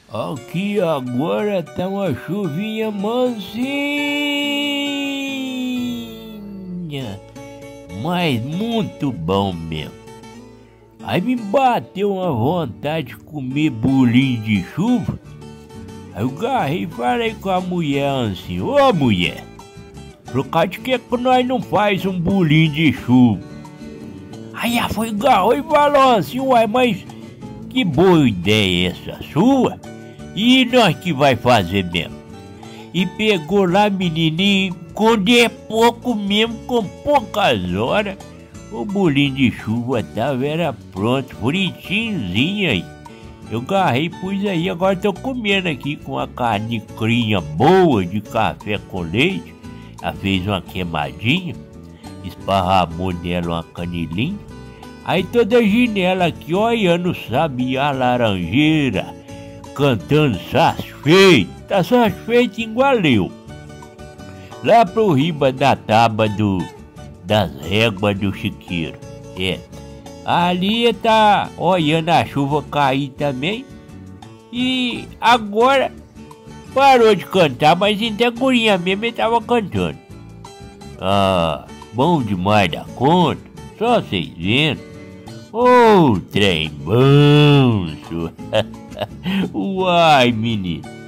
Aqui agora tá uma chuvinha mansinha, mas muito bom mesmo. Aí me bateu uma vontade de comer bolinho de chuva. Aí eu garrei e falei com a mulher assim: ô mulher, por causa de que nós não faz um bolinho de chuva? Aí ela foi, garrou e falou assim: uai, mas que boa ideia essa sua? E nós que vai fazer mesmo? E pegou lá, menininho, quando é pouco mesmo, com poucas horas, o bolinho de chuva era pronto, fritinhozinho aí. Eu garrei, pus aí, agora tô comendo aqui com uma carnicrinha boa de café com leite. Ela fez uma queimadinha, esparramou nela uma canelinha. Aí toda a janela aqui olhando, sabe, a laranjeira, cantando satisfeito, tá satisfeito igual eu. Lá pro riba da tábua das réguas do chiqueiro, ali tá olhando a chuva cair também. E agora parou de cantar, mas até a gurinha mesmo ele tava cantando. Ah, bom demais da conta, só vocês vendo. Ô, trem manso. Uai, menino.